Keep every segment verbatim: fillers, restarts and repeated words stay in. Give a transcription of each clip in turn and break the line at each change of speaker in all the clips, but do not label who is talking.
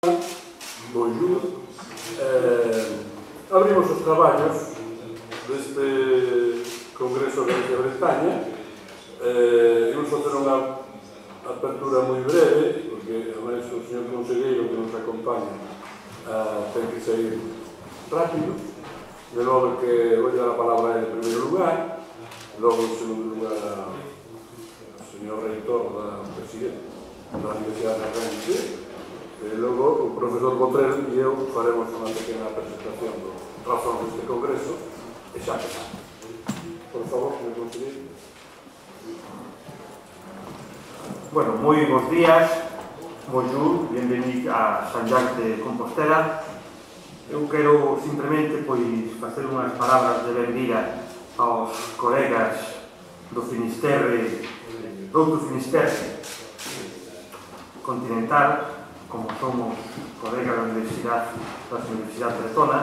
Bonjour. Eh, abrimos os traballos deste Congreso de Galicia Bretaña. Eh, imos facer unha apertura moi breve, porque además o señor conselleiro que nos acompaña uh, ten que sair rápido. De modo que vou dar a palabra a ele en primeiro lugar, logo en segundo lugar ao señor reitor da presidente da Universidade de Renfe, e logo o profesor Botrel e eu faremos unha pequena presentación do razón deste congreso e xa empezamos. Por favor, señor conselleiro.
Bueno, moi bons días, bonjour, bienvenido a San Jacques de Compostela. Eu quero simplemente pois facer unhas palabras de benvida aos colegas do Finisterre, do outro Finisterre continental, como somos colegas da Universidade, da Universidade Bretona,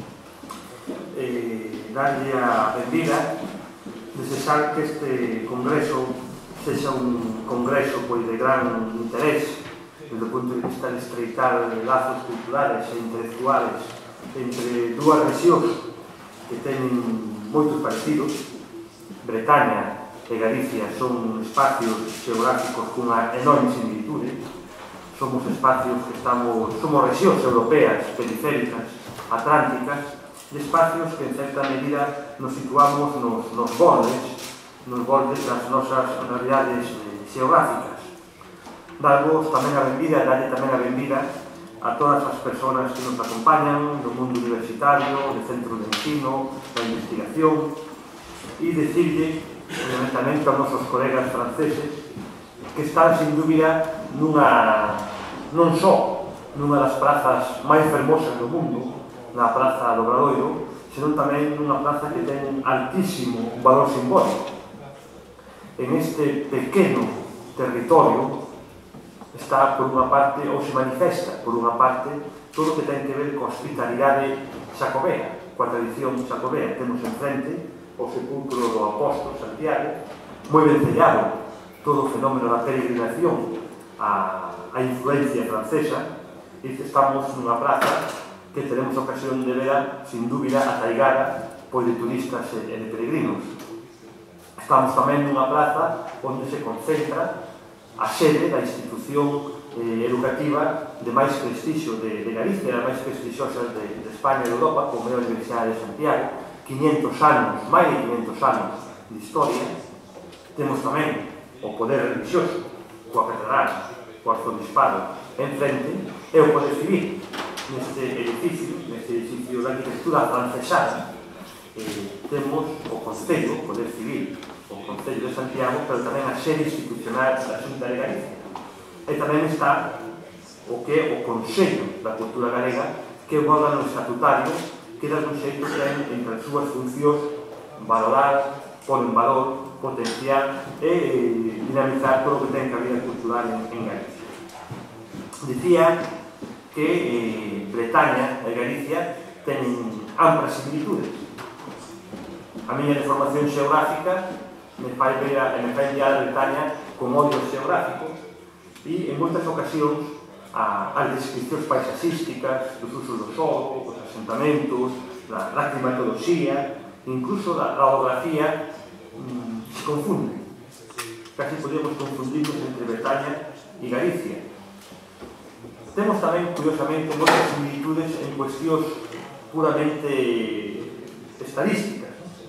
e darlle a benvida, desexar que este congreso sexa un congreso pois de gran interés desde o punto de vista de estreitar lazos culturales e intelectuales entre dúas rexións que teñen moitos parecidos. Bretaña e Galicia son espacios xeográficos cunha enorme similitude. Somos espacios que estamos, somos rexións europeas, periféricas, atlánticas, e espacios que en certa medida nos situamos nos, nos bordes, nos bordes das nosas realidades xeográficas. Darvos tamén a benvida, darlle tamén a benvida a todas as persoas que nos acompañan do mundo universitario, de centro de ensino, da investigación, e decirlle, fundamentalmente, aos nosos colegas franceses que están, sin dúbida, nunha, non só nunha das prazas máis fermosas do mundo, na Praza do Obradoiro, senón tamén nunha praza que ten altísimo valor simbólico. En este pequeno territorio está, por unha parte, ou se manifesta, por unha parte, todo o que ten que ver coa hospitalidade xacobea, coa tradición xacobea. Temos enfrente o sepulcro do apóstolo Santiago, moi vencellado todo o fenómeno da peregrinación a, a influencia francesa, e estamos nunha praza que teremos ocasión de ver, sin dúbida, ataigada pois de turistas e de peregrinos. Estamos tamén nunha plaza onde se concentra a sede da institución eh, educativa de máis prestixio de, de Galicia, a máis prestixiosa de, de España e de Europa, como é a Universidade de Santiago, quinhentos anos, máis de quinhentos anos de historia. Temos tamén o poder religioso, coa catedral, co arzobispado enfrente, e o poder civil neste edificio, neste edificio da arquitectura francesada. Eh, temos o Concello, o poder civil, o Concello de Santiago, pero tamén a sede institucional da Xunta de Galicia. E tamén está o que é o Consello da Cultura Galega, que é un órgano estatutario que dá un xeito ten entre as súas funcións valorar, pôr en valor, potenciar e dinamizar todo o que ten cabida cultural en, en Galicia. Dicía que eh, Bretaña e Galicia teñen amplas similitudes. A miña deformación xeográfica me fai ver a, me fai enviar a Bretaña con odios geográficos e en moitas ocasións a, as descripcións paisaxísticas dos usos do solo, dos asentamentos, da, da climatoloxía, incluso da, da orografía mmm, se confunden. Casi podemos confundirnos entre Bretaña e Galicia. Temos tamén, curiosamente, moitas similitudes en cuestións puramente estadísticas.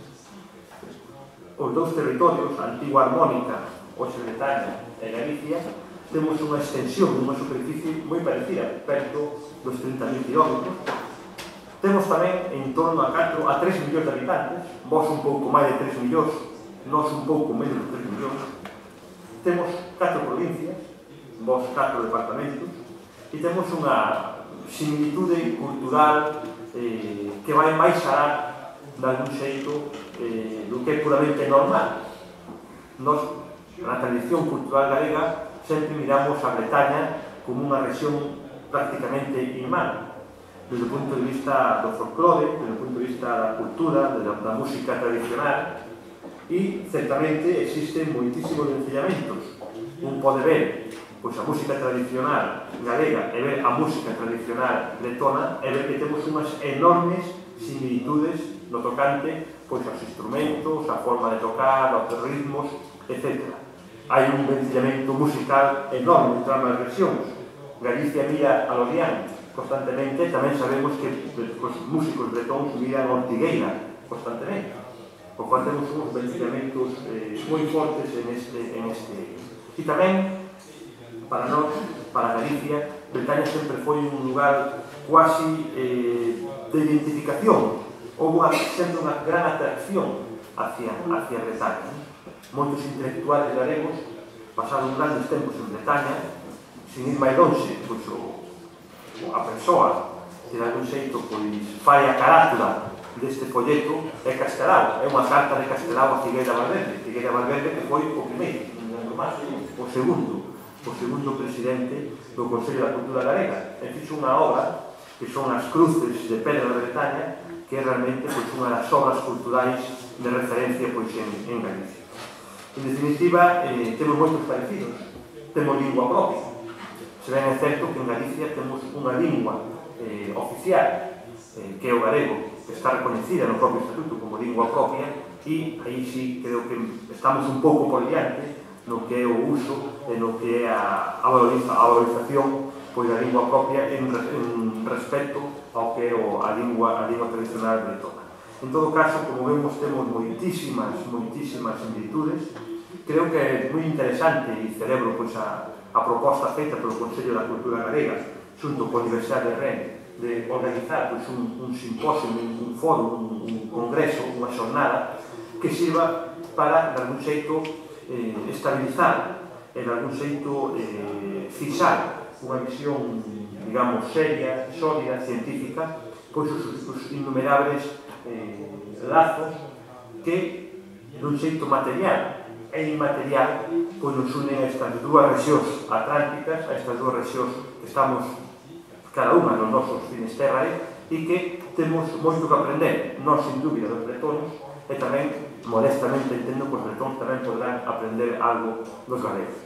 Os dous territorios, a antigua Armónica, hoxe Bretaña e Galicia, temos unha extensión dunha superficie moi parecida, perto dos trinta mil kilómetros. Temos tamén en torno a catro a tres millóns de habitantes, vos un pouco máis de tres millóns, nós un pouco menos de tres millóns. Temos catro provincias, vos catro departamentos, e temos unha similitude cultural eh, que vai máis alá de algún xeito eh, do que é puramente normal. Nos, na tradición cultural galega, sempre miramos a Bretaña como unha rexión prácticamente irmán, desde o punto de vista do folclore, desde o punto de vista da cultura, da, da música tradicional, e certamente existen moitísimos vencellamentos. Un pode ver pois a música tradicional galega e ver a música tradicional letona e ver que temos unhas enormes similitudes no tocante pois aos instrumentos, a forma de tocar, aos ritmos, etcétera. Hai un vencillamento musical enorme entre ambas regións. Galicia mira a Lorián constantemente, tamén sabemos que os músicos bretóns miran a Ortigueira constantemente. Por cual temos uns vencillamentos eh, moi fortes en este, en este. E tamén, para nós, para Galicia, Bretaña sempre foi un lugar quasi eh, de identificación. Houve sempre unha gran atracción hacia, hacia Bretaña. Moitos intelectuales galegos pasaron grandes tempos en Bretaña, sin ir máis longe, pois o, a persoa que de algún xeito pois, fai a carátula deste folleto é Castelao, é unha carta de Castelao a Figueira Valverde, Figueira Valverde que foi o primeiro, non máis, o segundo, o segundo presidente do Consello da Cultura Galega. E fixo unha obra que son as cruces de pedra de Bretaña, que é realmente pois, unha das obras culturais de referencia pois, en, en Galicia. En definitiva, eh, temos moitos parecidos, temos lingua propia. Se ben é certo que en Galicia temos unha lingua eh, oficial, eh, que é o galego, que está reconhecida no propio estatuto como lingua propia, e aí sí creo que estamos un pouco por diante no que é o uso e no que é a, a, valoriza, a valorización pois, da lingua propia en, en respecto ao que é o, a, lingua, a lingua tradicional bretona. En todo caso, como vemos, temos moitísimas, moitísimas similitudes. Creo que é moi interesante e celebro pois, a, a proposta feita pelo Consello da Cultura Galega xunto coa Universidade de Rennes de organizar pois, un, un simposio, un, un foro, un, un congreso, unha xornada que sirva para, de algún xeito, eh, estabilizar e, de algún xeito, eh, fixar unha visión, digamos, seria, sólida, científica, pois os, os innumerables eh, lazos que, dun xeito material e inmaterial, pois nos unen a estas dúas rexións atlánticas, a estas dúas rexións que estamos cada unha nos nosos finisterrae e que temos moito que aprender, non sin dúbida dos bretones, e tamén, modestamente, entendo que os bretones tamén podrán aprender algo dos galegos.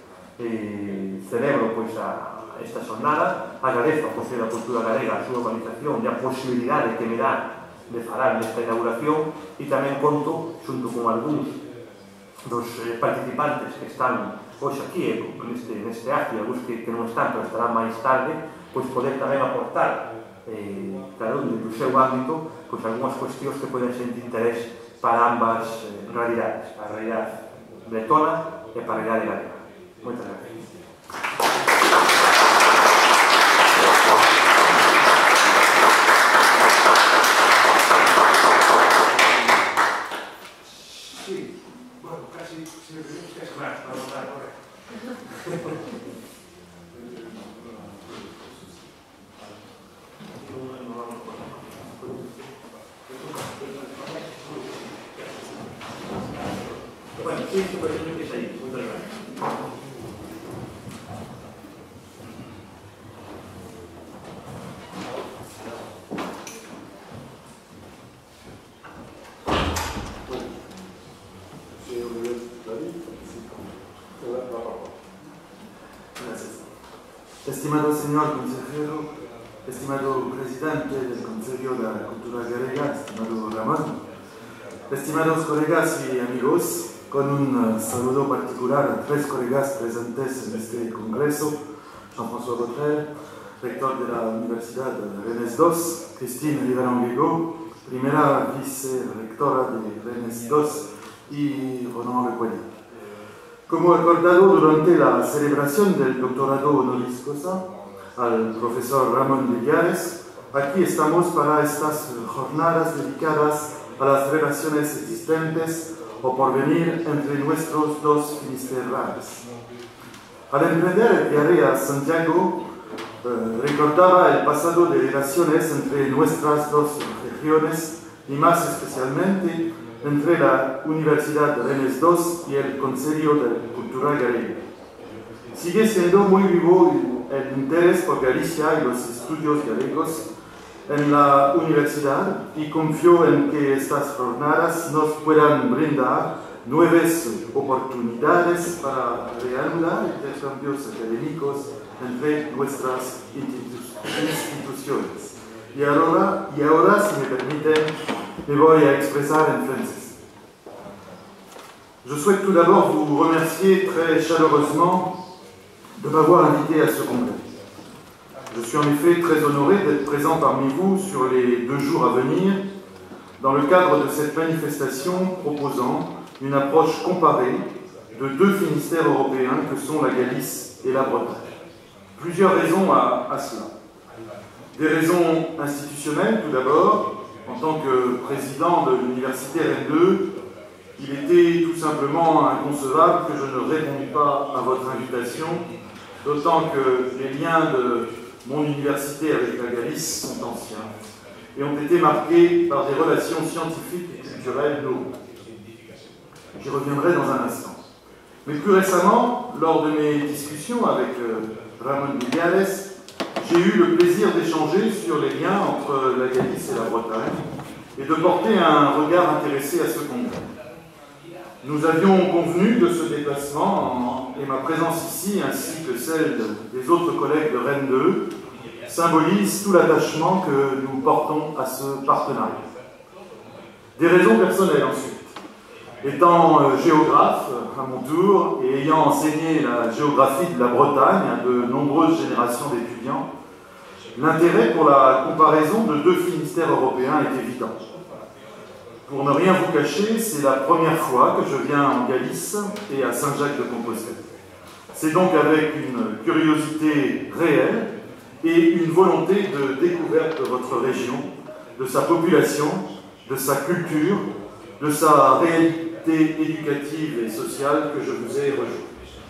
Eh, celebro pois, a, esta xornada, agradezo ao Consello da Cultura Galega a súa organización e a posibilidade que me dá de falar nesta inauguración e tamén conto, xunto con algúns dos eh, participantes que están hoxe aquí, neste, neste acto, e algúns que, que non están, pero estarán máis tarde, pois poder tamén aportar eh, cada un do seu ámbito pois algunhas cuestións que poden ser de interés para ambas eh, realidades, para a realidade bretona e para a realidade galega. Moitas gracias. Sí, bueno, casi se me permite que es más para votar ahora. Bueno, sí, sí, pero es ahí. Muchas gracias.
Estimado señor consejero, estimado presidente del Consejo de la Cultura Galega, estimado Ramón, estimados colegas y amigos, con un saludo particular a tres colegas presentes en este congreso: Jean-François Botrel, rector de la Universidad de Rennes dos, Christine Rivaron-Guégaud, primera vicerectora de Rennes dos, y Ronan Lecuelli. Como acordado durante la celebración del doctorado honoris causa al profesor Ramón Villares, aquí estamos para estas jornadas dedicadas a las relaciones existentes o por venir entre nuestros dos finisterraes. Al emprender el viaje a Santiago, eh, recordaba el pasado de relaciones entre nuestras dos regiones y más especialmente entre la Universidad de Rennes dos y el Consejo de Cultura Galega. Sigue siendo muy vivo el interés por Galicia y los estudios galegos en la universidad y confío en que estas jornadas nos puedan brindar nuevas oportunidades para reanudar intercambios académicos entre nuestras instituciones. Y ahora, y ahora, si me permiten, me voy a expresar en francés. Je souhaite tout d'abord vous remercier très chaleureusement de m'avoir invité à ce congrès. Je suis en effet très honoré d'être présent parmi vous sur les deux jours à venir dans le cadre de cette manifestation proposant une approche comparée de deux Finistères européens que sont la Galice et la Bretagne. Plusieurs raisons à, à cela. Des raisons institutionnelles, tout d'abord. En tant que président de l'université Rennes deux, il était tout simplement inconcevable que je ne réponde pas à votre invitation, d'autant que les liens de mon université avec la Galice sont anciens et ont été marqués par des relations scientifiques et culturelles nobles. J'y reviendrai dans un instant. Mais plus récemment, lors de mes discussions avec euh, Ramon Villares, j'ai eu le plaisir d'échanger sur les liens entre la Galice et la Bretagne et de porter un regard intéressé à ce congrès. Nous avions convenu de ce déplacement et ma présence ici, ainsi que celle des autres collègues de Rennes deux, symbolise tout l'attachement que nous portons à ce partenariat. Des raisons personnelles ensuite. Étant euh, géographe à mon tour et ayant enseigné la géographie de la Bretagne à de nombreuses générations d'étudiants, l'intérêt pour la comparaison de deux Finistères européens est évident. Pour ne rien vous cacher, c'est la première fois que je viens en Galice et à Saint-Jacques-de-Compostelle. C'est donc avec une curiosité réelle et une volonté de découverte de votre région, de sa population, de sa culture, de sa réalité éducative et sociale que je vous ai rejoint.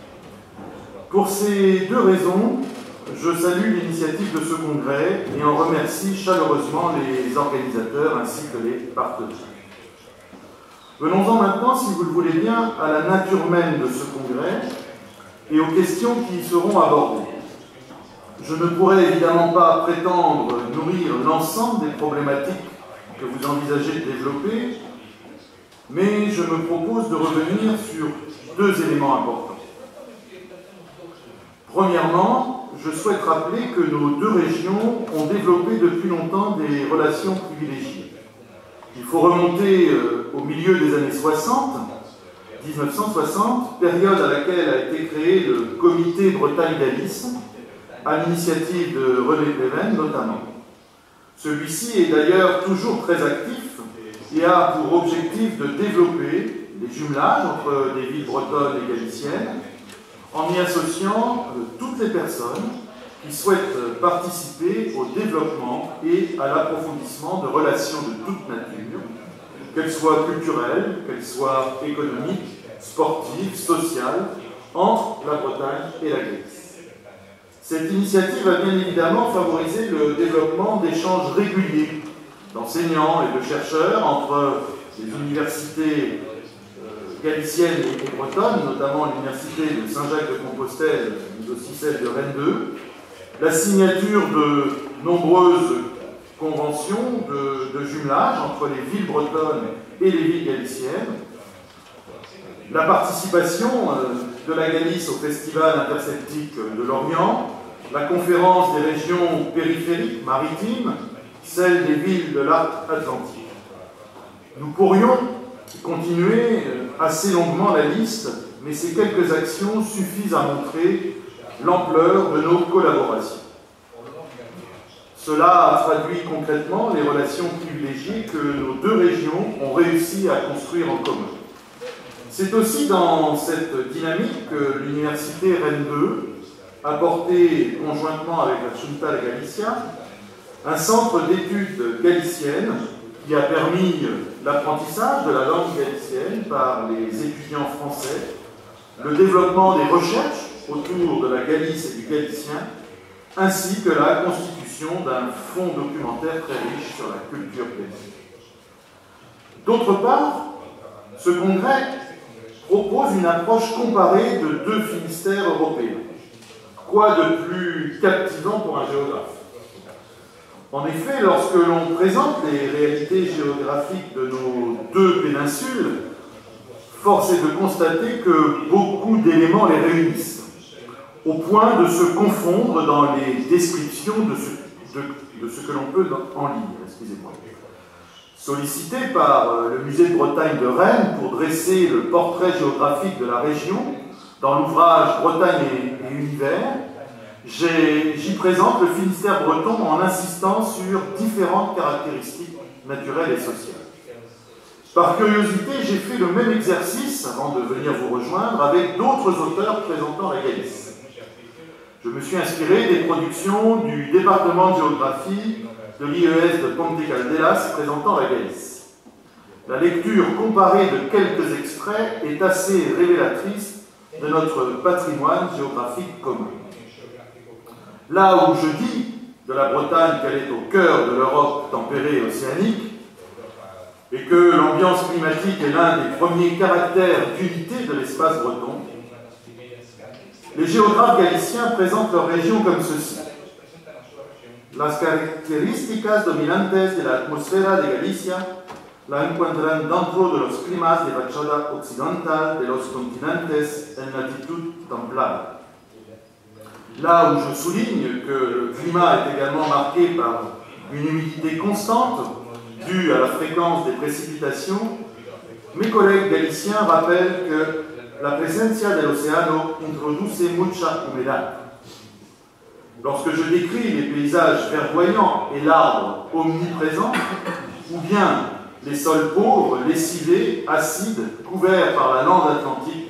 Pour ces deux raisons, je salue l'initiative de ce congrès et en remercie chaleureusement les organisateurs ainsi que les partenaires. Venons-en maintenant, si vous le voulez bien, à la nature même de ce congrès et aux questions qui y seront abordées. Je ne pourrais évidemment pas prétendre nourrir l'ensemble des problématiques que vous envisagez de développer, mais je me propose de revenir sur deux éléments importants. Premièrement, je souhaite rappeler que nos deux régions ont développé depuis longtemps des relations privilégiées. Il faut remonter euh, au milieu des années soixante, mille neuf cent soixante, période à laquelle a été créé le comité Bretagne-Galice, à l'initiative de René Pleven notamment. Celui-ci est d'ailleurs toujours très actif et a pour objectif de développer les jumelages entre les villes bretonnes et galiciennes en y associant euh, toutes les personnes qui souhaitent euh, participer au développement et à l'approfondissement de relations de toute nature, qu'elles soient culturelles, qu'elles soient économiques, sportives, sociales, entre la Bretagne et la Galice. Cette initiative a bien évidemment favorisé le développement d'échanges réguliers d'enseignants et de chercheurs entre les universités euh, galiciennes et bretonnes, notamment l'université de Saint-Jacques-de-Compostelle, mais aussi celle de Rennes deux, la signature de nombreuses conventions de, de jumelage entre les villes bretonnes et les villes galiciennes, la participation euh, de la Galice au Festival interceltique de Lorient, la conférence des régions périphériques maritimes, celle des villes de l'arc atlantique. Nous pourrions continuer assez longuement la liste, mais ces quelques actions suffisent à montrer l'ampleur de nos collaborations. Cela a traduit concrètement les relations privilégiées que nos deux régions ont réussi à construire en commun. C'est aussi dans cette dynamique que l'université Rennes deux a porté, conjointement avec la Xunta de Galicia, un centre d'études galiciennes qui a permis l'apprentissage de la langue galicienne par les étudiants français, le développement des recherches autour de la Galice et du galicien, ainsi que la constitution d'un fonds documentaire très riche sur la culture galicienne. D'autre part, ce congrès propose une approche comparée de deux Finistères européens. Quoi de plus captivant pour un géographe? En effet, lorsque l'on présente les réalités géographiques de nos deux péninsules, force est de constater que beaucoup d'éléments les réunissent, au point de se confondre dans les descriptions de ce, de, de ce que l'on peut en lire. Excusez-moi. Sollicité par le musée de Bretagne de Rennes pour dresser le portrait géographique de la région dans l'ouvrage Bretagne et, et univers, j'y présente le Finistère breton en insistant sur différentes caractéristiques naturelles et sociales. Par curiosité, j'ai fait le même exercice, avant de venir vous rejoindre, avec d'autres auteurs présentant la Galice. Je me suis inspiré des productions du département de géographie de l'I E S de Ponte Caldelas présentant la Galice. La lecture comparée de quelques extraits est assez révélatrice de notre patrimoine géographique commun. Là où je dis de la Bretagne qu'elle est au cœur de l'Europe tempérée et océanique, et que l'ambiance climatique est l'un des premiers caractères d'unité de l'espace breton, les géographes galiciens présentent leur région comme ceci. Las características dominantes de la atmósfera de Galicia la encuentran dentro de los climas de fachada occidental de los continentes en latitud templada. Là où je souligne que le climat est également marqué par une humidité constante due à la fréquence des précipitations, mes collègues galiciens rappellent que la presencia del océano introduce mucha humedad. Lorsque je décris les paysages verdoyants et l'arbre omniprésent, ou bien les sols pauvres, lessivés, acides, couverts par la lande atlantique,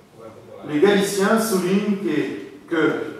les Galiciens soulignent que,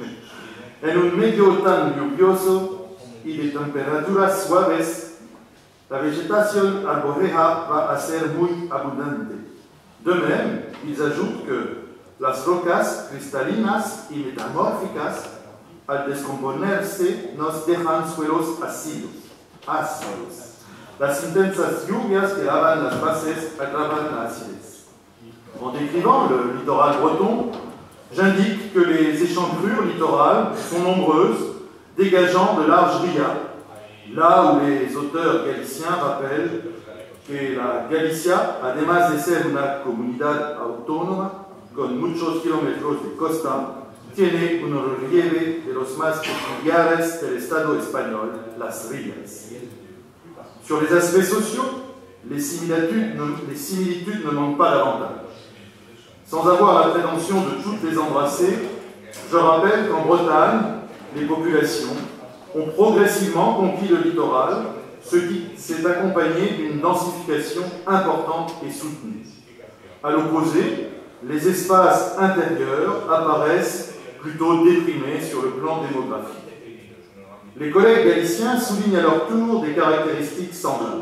que en un medio tan lluvioso y de temperaturas suaves, la vegetación arborea va a ser muy abundante. De même, ils ajoutent que las rocas cristalinas y metamórficas al descomponerse nos dejan suelos ácidos. ácidos. Las intensas lluvias que lavan las bases aggravan la acidez. En décrivant le littoral breton, j'indique que les échancrures littorales sont nombreuses, dégageant de larges rias, là où les auteurs galiciens rappellent que la Galicia, además de ser una comunidad autónoma con muchos kilómetros de costa, tiene un relieve de los más peculiares del Estado espagnol, las rías. Sur les aspects sociaux, les similitudes, les similitudes ne manquent pas davantage. Sans avoir la prétention de toutes les embrasser, je rappelle qu'en Bretagne, les populations ont progressivement conquis le littoral, ce qui s'est accompagné d'une densification importante et soutenue. À l'opposé, les espaces intérieurs apparaissent plutôt déprimés sur le plan démographique. Les collègues galiciens soulignent à leur tour des caractéristiques semblables.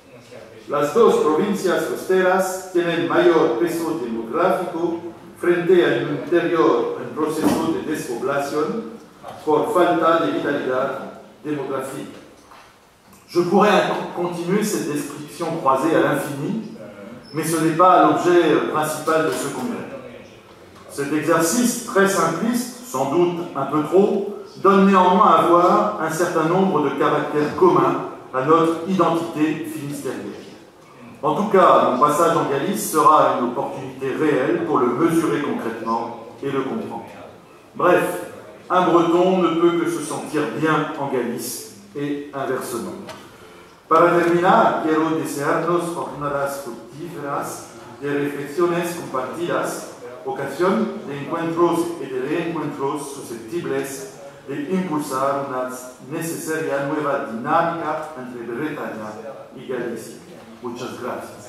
Las dos provincias costeras tienen mayor peso demográfico frente al interior en proceso de despoblación por falta de vitalidad démographique. Je pourrais continuer cette description croisée à l'infini, mais ce n'est pas l'objet principal de ce congrès. Cet exercice très simpliste, sans doute un peu trop, donne néanmoins à voir un certain nombre de caractères communs à notre identité finistérienne. En tout cas, mon passage en Galice sera une opportunité réelle pour le mesurer concrètement et le comprendre. Bref, un Breton ne peut que se sentir bien en Galice et inversement. Para terminar, quiero desearnos jornadas fructíferas de reflexiones compartidas, ocasión de encuentros y de reencuentros susceptibles de impulsar una necesaria nueva dinámica entre Bretaña y Galicia. Muchas gracias.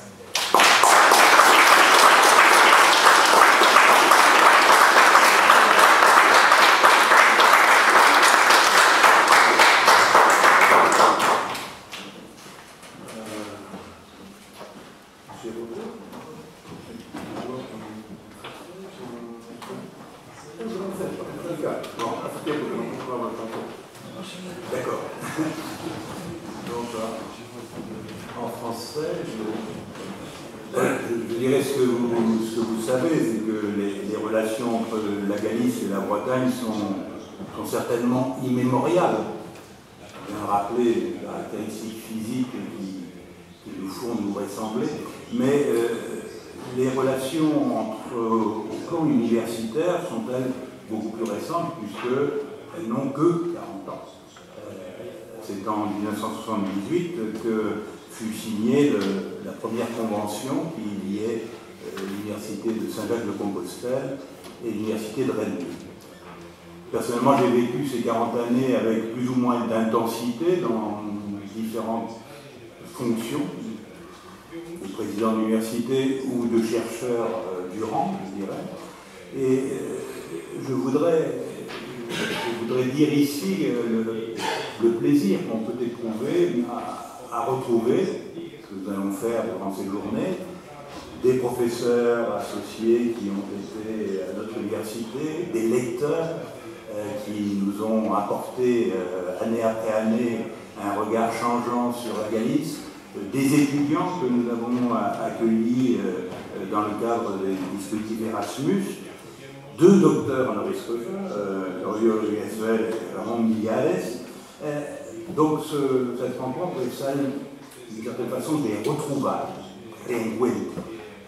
D'accord. Donc, en français, je, je dirais ce que vous, ce que vous savez, c'est que les, les relations entre la Galice et la Bretagne sont, sont certainement immémoriales. Bien rappeler les caractéristiques physiques qui, qui nous font nous ressembler, mais euh, les relations entre, au plan universitaire sont-elles beaucoup plus récentes, puisqu'elles n'ont que quarante ans. C'est en mille neuf cent soixante-dix-huit que fut signée le, la première convention qui liait euh, l'université de Saint-Jacques-de-Compostelle et l'université de Rennes. Personnellement, j'ai vécu ces quarante années avec plus ou moins d'intensité dans différentes fonctions, de président d'université ou de chercheur euh, du rang, je dirais. Et euh, je voudrais, je voudrais dire ici euh, le, le plaisir qu'on peut éprouver à, à retrouver, ce que nous allons faire durant ces journées, des professeurs associés qui ont été à notre université, des lecteurs euh, qui nous ont apporté euh, année après année un regard changeant sur la Galice, euh, des étudiants que nous avons accueillis euh, dans le cadre des dispositifs Erasmus, deux docteurs honoris causa, euh, Oriol Gassuel et Ramon Millales. Euh, donc ce, cette rencontre est celle, d'une certaine façon, des retrouvailles, des encuentros.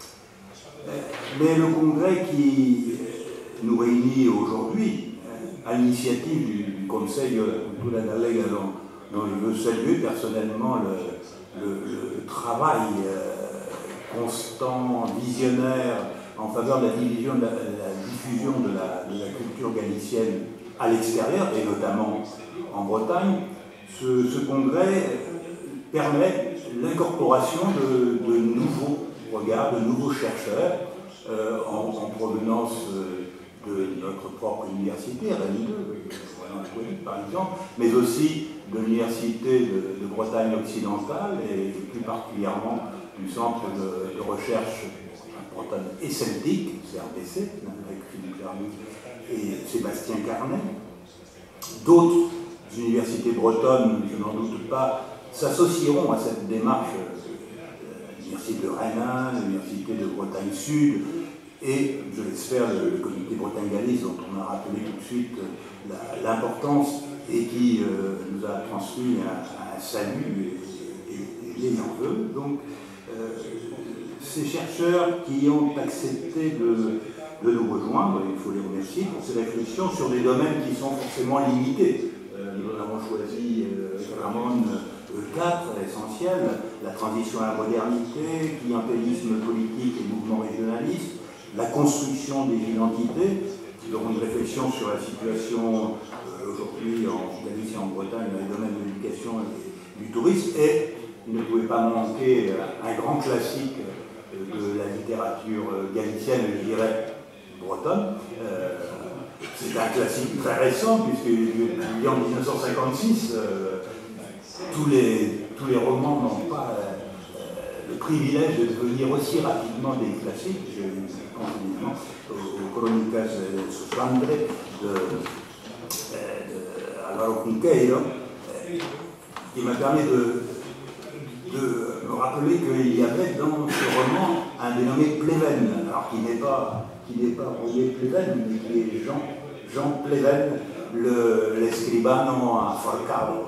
Mais le congrès qui nous réunit aujourd'hui, à l'initiative du, du Conseil de la Cultura Gallega, dont, dont je veux saluer personnellement le, le, le travail euh, constant, visionnaire, en faveur de la, division, de la, de la diffusion de la, de la culture galicienne à l'extérieur, et notamment en Bretagne, ce, ce congrès permet l'incorporation de, de nouveaux regards, de nouveaux chercheurs euh, en, en provenance euh, de notre propre université, Rennes deux, par exemple, mais aussi de l'université de, de Bretagne occidentale et plus particulièrement du centre de, de recherche Bretagne et celtique, C R B C, avec Philippe Jarmy et Sébastien Carnet. D'autres universités bretonnes, je n'en doute pas, s'associeront à cette démarche. L'université de Rennes, l'université de Bretagne Sud et, je l'espère, le, le comité Bretagne-Galice dont on a rappelé tout de suite l'importance et qui euh, nous a transmis un, un salut et, et, et les en vœux. Donc, euh, ces chercheurs qui ont accepté de, de nous rejoindre, il faut les remercier pour ces réflexions sur des domaines qui sont forcément limités. Euh, nous avons choisi euh, Ramon quatre essentiels, la transition à la modernité, clientélisme politique et mouvement régionaliste, la construction des identités, nous aurons une réflexion sur la situation euh, aujourd'hui en Galice et en Bretagne dans les domaines de l'éducation et du tourisme, et il ne pouvait pas manquer un grand classique de la littérature galicienne, je dirais bretonne. Euh, c'est un classique très récent, puisqu'il est en mille neuf cent cinquante-six. Euh, Tous les, tous les romans n'ont pas euh, le privilège de devenir aussi rapidement des classiques. Je pense évidemment aux Crónicas de Sosandre de, de Álvaro Cunqueiro, euh, qui m'a permis de, de me rappeler qu'il y avait dans ce roman un dénommé Pleven, alors qui n'est pas, qui n'est pas Royer Pleven, mais qui est Jean, Jean Pleven, l'escribano à Falcao.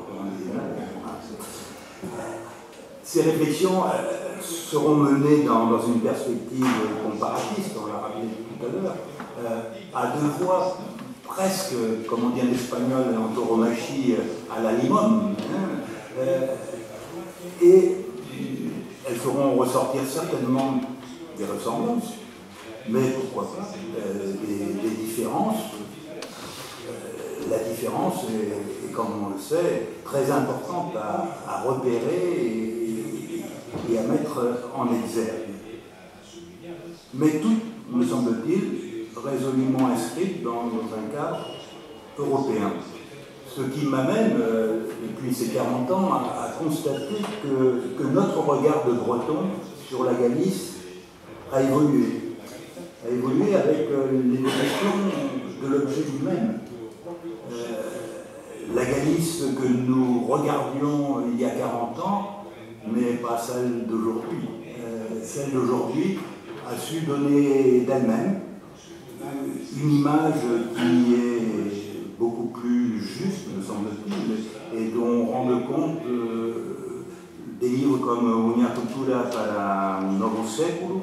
Ces réflexions euh, seront menées dans, dans une perspective comparatiste, on l'a rappelé tout à l'heure, euh, à deux voix, presque, comme on dit en espagnol, en tauromachie, à la limone. Hein, euh, et elles feront ressortir certainement des ressemblances, mais pourquoi pas euh, des, des différences. Euh, la différence est, est, comme on le sait, très importante à, à repérer et, et à mettre en exergue. Mais tout, me semble-t-il, résolument inscrit dans, dans un cadre européen. Ce qui m'amène, euh, depuis ces quarante ans, à, à constater que, que notre regard de Breton sur la Galice a évolué. A évolué avec euh, l'évolution de l'objet lui-même. Euh, la Galice que nous regardions il y a quarante ans, mais pas celle d'aujourd'hui. Euh, celle d'aujourd'hui a su donner d'elle-même une image qui est beaucoup plus juste, me semble-t-il, et dont rendent compte euh, des livres comme Una cultura para un novo século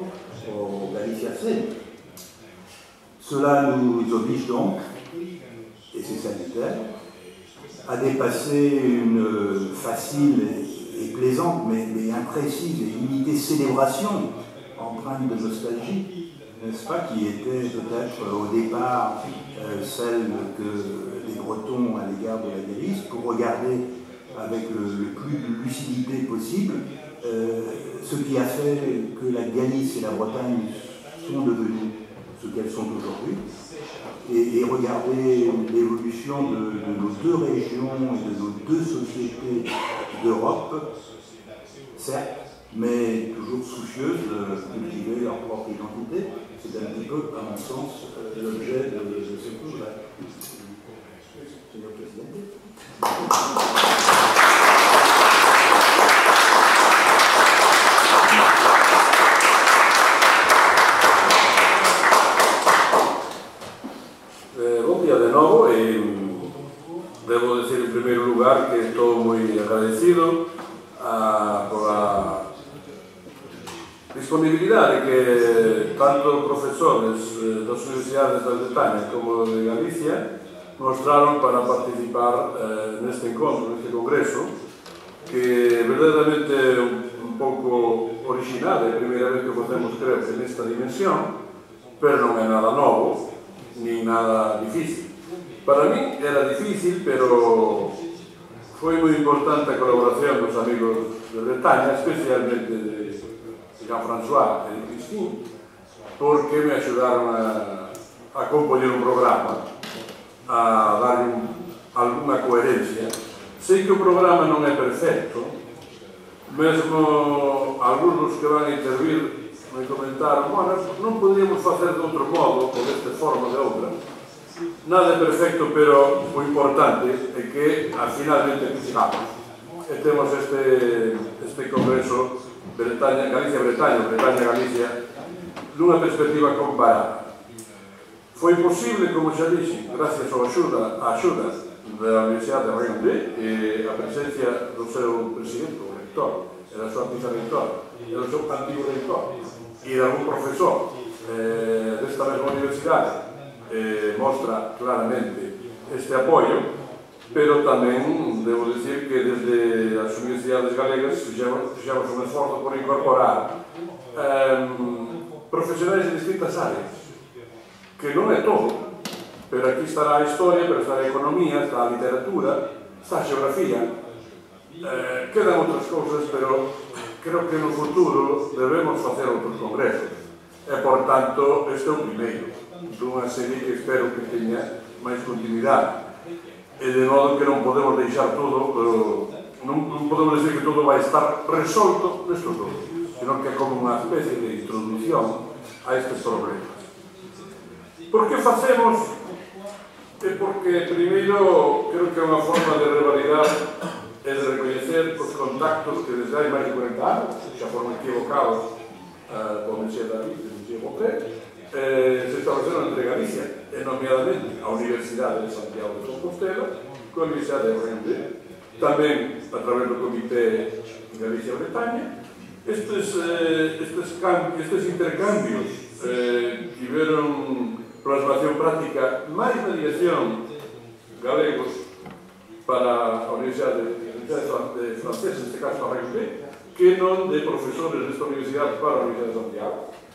au Galicia Centre. Cela nous oblige donc, et c'est sanitaire, à dépasser une facile et plaisante, mais, mais imprécise et limitée célébration empreinte de nostalgie, n'est-ce pas, qui était peut-être au départ euh, celle que les Bretons à l'égard de la Galice, pour regarder avec le, le plus de lucidité possible euh, ce qui a fait que la Galice et la Bretagne sont devenues ce qu'elles sont aujourd'hui, et, et regarder l'évolution de, de nos deux régions et de nos deux sociétés d'Europe, certes, mais toujours soucieuses de cultiver leur propre identité. C'est un petit peu, à mon sens, l'objet de, de ce cours-là. Señor Presidente.
Eh, buen día de nuevo y debo decir en primer lugar que estoy muy agradecido a, por la disponibilidad de que tanto profesores de las universidades de Bretaña como de Galicia mostraron para participar eh, en este encuentro, en este congreso, que verdaderamente un, un poco original, é a primeira vez que podemos creo que nesta dimensión, pero non é nada novo, ni nada difícil. Para mí era difícil, pero foi moi importante a colaboración dos amigos de Bretaña, especialmente de Jean-François e de Christine, porque me axudaron a, a compoñer un programa, a darle un, alguna coherencia. Sei que o programa non é perfecto, mesmo algunos que van a intervir me comentaron, bueno, non podíamos facer de outro modo, ou desta forma de outra. Nada é perfecto, pero o importante é que finalmente participamos. E temos este, este congreso Galicia-Bretaña, Bretaña-Galicia, nunha perspectiva comparada. Foi posible, como xa dixen, gracias á axuda, á axuda da Universidade de Rennes e a presencia do seu presidente, o rector, e da súa vice-rector, e do seu antigo rector, e de algún profesor eh, desta mesma universidade, eh, mostra claramente este apoio, pero tamén debo dicir que desde as universidades galegas fixemos, fixemos un esforzo por incorporar eh, profesionais de distintas áreas, que non é todo, pero aquí estará a historia, pero estará a economía, está a literatura, está a xeografía, eh, quedan outras cousas, pero creo que no futuro debemos facer outros congresos, e por tanto este é o primeiro dunha serie que espero que teña máis continuidade, e de modo que non podemos deixar todo, pero non, non podemos decir que todo vai estar resolto nestos dos, sino que é como unha especie de introducción a estes problemas. Por que facemos? É porque, primeiro, creo que é unha forma de revalidar e de recoñecer os contactos que desde hai máis de corenta anos, xa foron equivocados uh, por Monsieur David e Monsieur Botré, eh, se establecieron entre Galicia, e nomeadamente a Universidade de Santiago de Compostela, con a Universidade de Rennes, tamén a través do Comité Galicia-Bretaña. Estes, eh, estes, estes intercambios eh, tiveron plasmación práctica máis na dirección galegos para a Universidade de Francés, neste caso a Rennes, que non de profesores desta universidade para a Universidade de Santiago.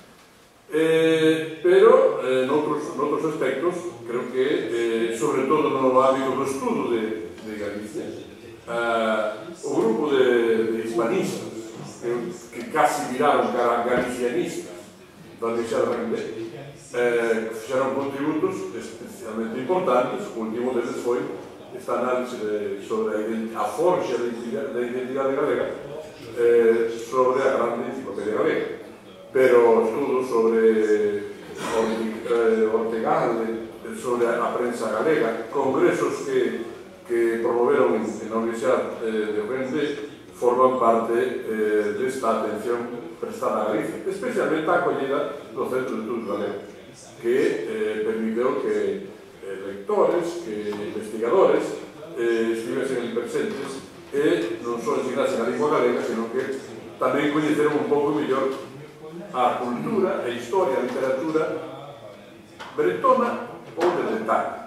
Eh, pero, eh, noutros, noutros aspectos, creo que, eh, sobre todo no ámbito do estudo de, de Galicia, eh, o grupo de, de hispanistas, que, que casi viraron galicianistas da Universidade de Rennes, eh, fixeron contributos especialmente importantes. O último deles foi esta análise de, sobre a, a forxa da identidade, da identidade galega, eh, sobre a grande enciclopedia galega. Pero estudos sobre eh, Ortegal, sobre a prensa galega, congresos que, que promoveron en, en la Universidad eh, de Rennes, forman parte eh, desta atención prestada a Galicia, especialmente a acollida do Centro de Estudos Galegos, que eh, permitiu que eh, lectores, que investigadores eh, estivesen ali presentes e non só ensinasen a lingua galega, sino que tamén coñeceron un pouco mellor a cultura, a historia, a literatura bretona ou de Bretaña.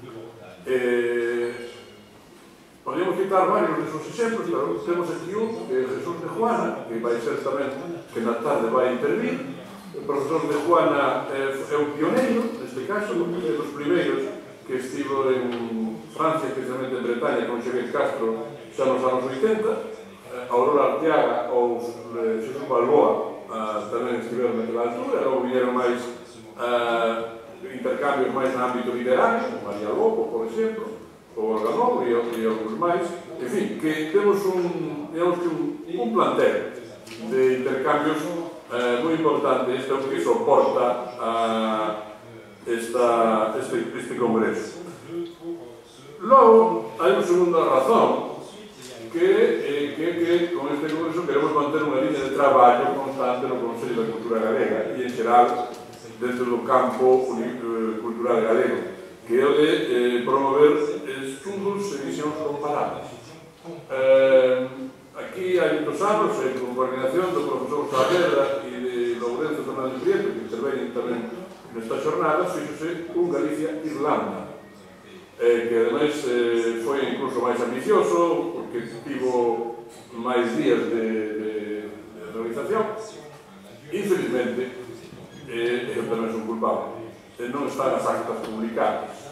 Eh, podríamos citar varios desos exemplos, pero temos aquí un, que é Jesús de Juana, que vai ser tamén, que na tarde vai intervir. O profesor de Juana é, é un pioneiro, neste caso, é dos primeiros que estivo en Francia, especialmente en Bretaña, con Xavier Castro, xa nos anos oitenta. Aurora Arteaga ou Xesús Balboa tamén estiveron naquela altura, ou viñeron máis intercambios máis no ámbito literario, María Lopo, por exemplo, ou Organov e outros máis. En fin, que temos un, digamos que un, un plantel de intercambios eh, moi importante. Este é o que soporta uh, esta, este, este congreso. Logo, hai unha segunda razón, que, eh, que, que con este congreso queremos manter unha línea de traballo constante no Consello da Cultura Galega e, en xeral, dentro do campo cultural galego, que é o de eh, promover estudos e visións comparadas. Eh, aquí hai muitos anos, eh, con coordinación do profesor Saavedra e de Lourenço Fernández Prieto, que interveñen tamén nesta xornada, fíxose un Galicia-Irlanda, eh, que ademais eh, foi incluso máis ambicioso, porque tivo máis días de, de, de realización. Infelizmente, eh, eu tamén son culpable, eh, non están as actas publicadas.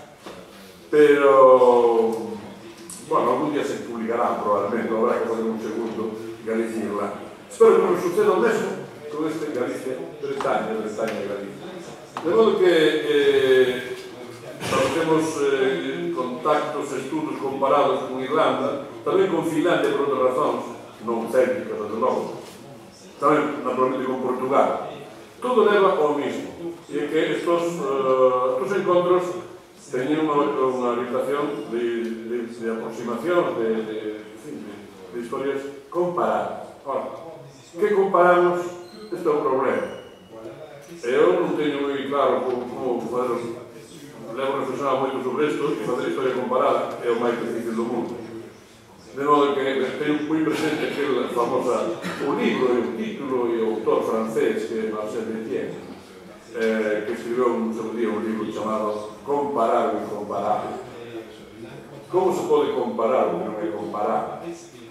Pero, bueno, algún día se publicarán, probablemente, habrá que fazer un segundo Galicia e Irlanda. Espero que nos suceda o mesmo con este Galicia-Bretaña, Bretaña e Galicia. De modo que eh, temos eh, contactos, estudos comparados con Irlanda, tamén con Finlandia por outras razóns, non técnicas, desde logo, tamén naturalmente con Portugal. Todo leva ao mismo, e é que estos, uh, estos encontros teñen unha, unha orientación de, de, de aproximación, de, de, de, de historias comparadas. Ahora, que comparamos? Este é o problema. Eu non teño moi claro como, como fazer, levo reflexionado moito sobre isto, e fazer historia comparada é o máis difícil do mundo. De modo que teño moi presente aquela famosa, o libro e o título e o autor francés, que é Marcel Etienne, eh, que escribiu un seu día un libro chamado Comparar o Incomparable. Como se pode comparar o que non é comparable?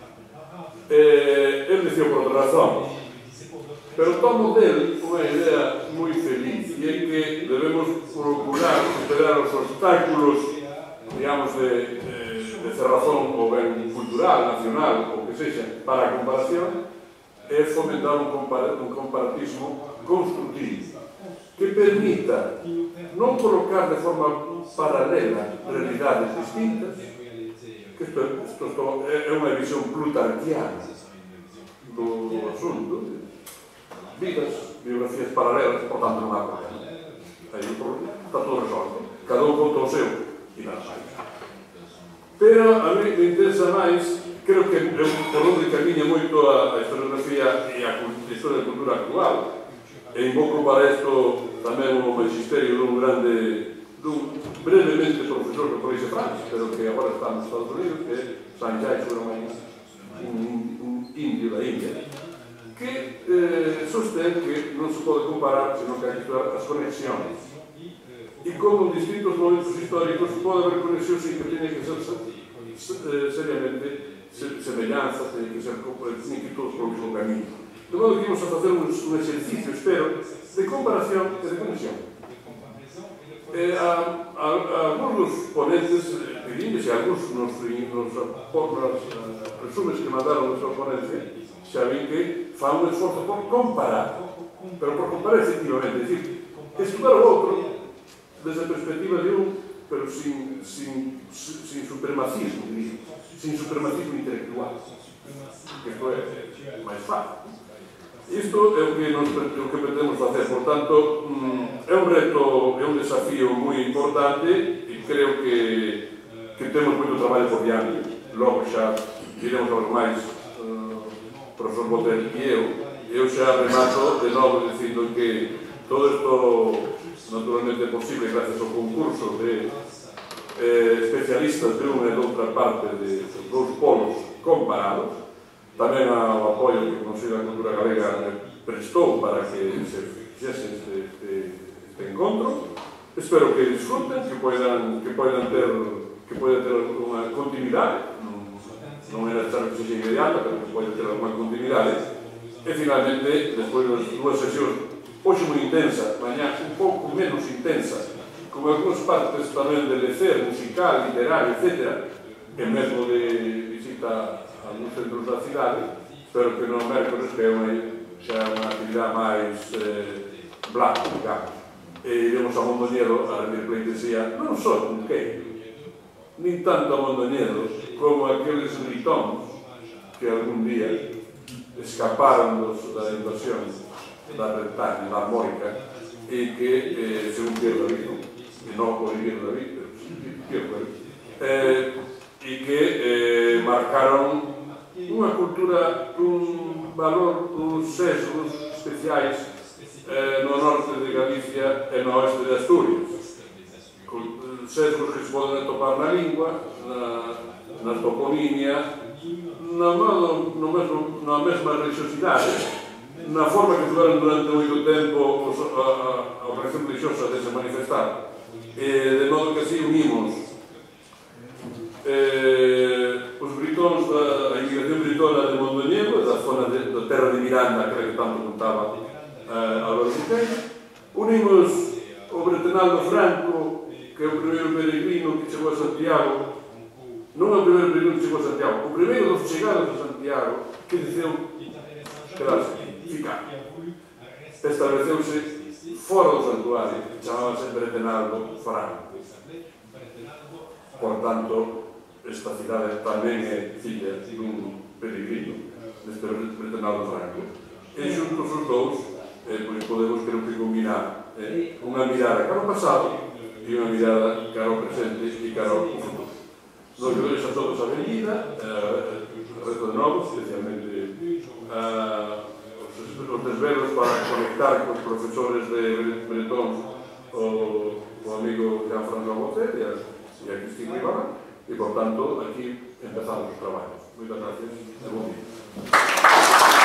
Eh, ele dicía por outra razón, pero tomo dele unha idea moi feliz, e é que debemos procurar superar os obstáculos, digamos, de, de, de cerrazón ou ben cultural, nacional, ou que sexa, para a comparación, é fomentar un, compar un comparatismo construtivo, que permita non colocar de forma paralela realidades distintas, que isto, isto, isto é unha visión plutarquiana do asunto, vidas, biografías paralelas, por tanto non há problema. Aí o problema está todo resolto, cada un conta o seu e nada máis. Pero a mí me interesa máis, creo que é por onde camiña moito a, a historiografía e a, a historia da cultura actual. E invoco para isto tamén o magisterio dun grande, dun brevemente profesor do Colegio de Francia, pero que agora está nos Estados Unidos, que é Sanjay Suramani, un, un indio da India, que eh, sostén que non se pode comparar, senón que hai que estudar as conexións. E como en distintos momentos históricos pode haber conexións que teñen que ser eh, seriamente semellanzas, teñen que ser teñen que todos por o mesmo camiño. De modo que íamos a facer un, un exercicio, espero, de comparación e de conexión. Eh, a, a, a algunos ponentes, pedimos, e algunos nos, nos, nos resumes que mandaron a súa ponencia, xa vi que fa un esforzo por comparar, pero por comparar efectivamente, é dicir, estudar o outro desde a perspectiva de un, pero sin, sin, sin supremacismo, sin supremacismo intelectual, que isto é máis fácil. Isto é o que, nos, o que pretendemos facer, por tanto, é un reto, é un desafío moi importante e creo que, que temos moito traballo por diante. Logo xa diremos algo máis, uh, profesor Botel e eu. Eu xa remato de novo dicindo que todo isto naturalmente é posible gracias ao concurso de eh, especialistas de unha e de outra parte de, de dous polos comparados, tamén ao apoio que o Consello da Cultura Galega me prestou para que se fixese este, este, este encontro. Espero que disfruten, que poidan, que poidan ter, que poida ter unha continuidade, non, non é necesario que sexa inmediata, pero que poida ter unha continuidade. E finalmente, despois das dúas sesións, hoxe moi intensa, mañá un pouco menos intensa, como algúns partes tamén de lecer, musical, literario, etcétera, e mesmo de visita a algúns centros da cidade, pero que no mércoles que é unha, xa é unha actividade máis eh, blanca, digamos. E iremos a Mondoñedo a rendir pleitesía, non só con que, nin tanto a Mondoñedo como aqueles britóns que algún día escaparon dos, da invasión da Bretaña, da Mórica, e que, eh, según Pierre David, e non Olivier David, pero Pierre David, eh, e que eh, marcaron unha cultura, un valor, uns sesgos especiais eh, no norte de Galicia e no oeste de Asturias. Sesgos que se poden atopar na lingua, na, na toponimia, na, no, no mesmo, na mesma religiosidade, na forma que tiveron durante moito tempo os, a, a organización religiosa de se manifestar. Eh, de modo que así unimos eh, os britóns da inmigración britona de Mondoñedo, da zona de, da terra de Miranda, que tanto contaba Uh, Álvaro Buqueira. Unimos o Bretenaldo Franco, que é o primeiro peregrino que chegou a Santiago, non é o primeiro peregrino que chegou a Santiago, o primeiro dos chegados a Santiago, que diceu quedarse, ficar. Estableceuse fora do santuario, chamábase Bretenaldo Franco. Por tanto, esta cidade tamén é filla dun peregrino, deste Bretenaldo Franco. E xuntos os dous, Eh, pois podemos, creo que, combinar eh, unha mirada cara ao pasado e unha mirada cara ao presente e cara ao futuro. Nos queremos a todos a benvida, eh, a resto de novo, especialmente eh, os, os desvelos para conectar cos profesores de Bretón, o, o amigo Jean-François Motet e a, e a Cristina Ibarra, e, por tanto, aquí empezamos os traballos. Moitas gracias e bon día.